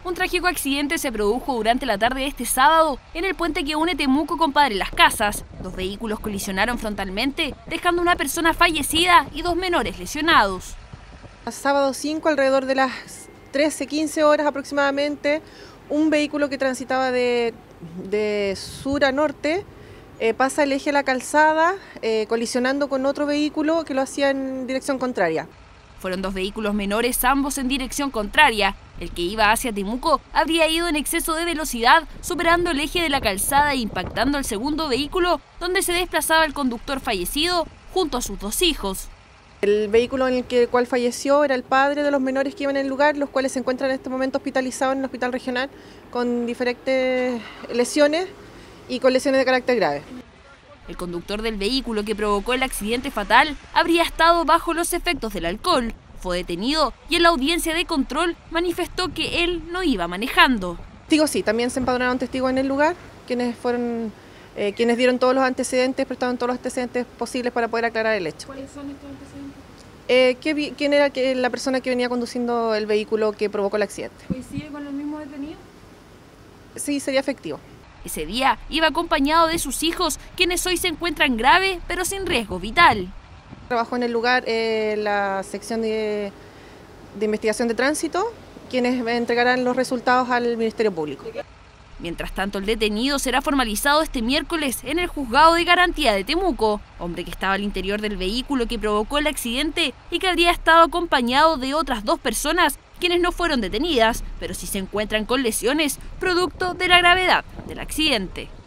Un trágico accidente se produjo durante la tarde de este sábado en el puente que une Temuco con Padre Las Casas. Dos vehículos colisionaron frontalmente, dejando una persona fallecida y dos menores lesionados. Sábado 5, alrededor de las 13-15 horas aproximadamente, un vehículo que transitaba de sur a norte pasa el eje de la calzada, colisionando con otro vehículo que lo hacía en dirección contraria. Fueron dos vehículos menores, ambos en dirección contraria. El que iba hacia Temuco habría ido en exceso de velocidad, superando el eje de la calzada e impactando al segundo vehículo, donde se desplazaba el conductor fallecido junto a sus dos hijos. El vehículo en el cual falleció era el padre de los menores que iban en el lugar, los cuales se encuentran en este momento hospitalizados en el hospital regional con diferentes lesiones y con lesiones de carácter grave. El conductor del vehículo que provocó el accidente fatal habría estado bajo los efectos del alcohol. Fue detenido y en la audiencia de control manifestó que él no iba manejando. Testigos sí, también se empadronaron testigos en el lugar, quienes dieron todos los antecedentes, prestaron todos los antecedentes posibles para poder aclarar el hecho. ¿Cuáles son estos antecedentes? ¿Quién era la persona que venía conduciendo el vehículo que provocó el accidente? ¿Coincide con los mismos detenidos? Sí, sería efectivo. Ese día iba acompañado de sus hijos, quienes hoy se encuentran grave pero sin riesgo vital. Trabajó en el lugar la sección de investigación de tránsito, quienes entregarán los resultados al Ministerio Público. Mientras tanto, el detenido será formalizado este miércoles en el Juzgado de Garantía de Temuco, hombre que estaba al interior del vehículo que provocó el accidente y que habría estado acompañado de otras dos personas quienes no fueron detenidas, pero sí se encuentran con lesiones producto de la gravedad del accidente.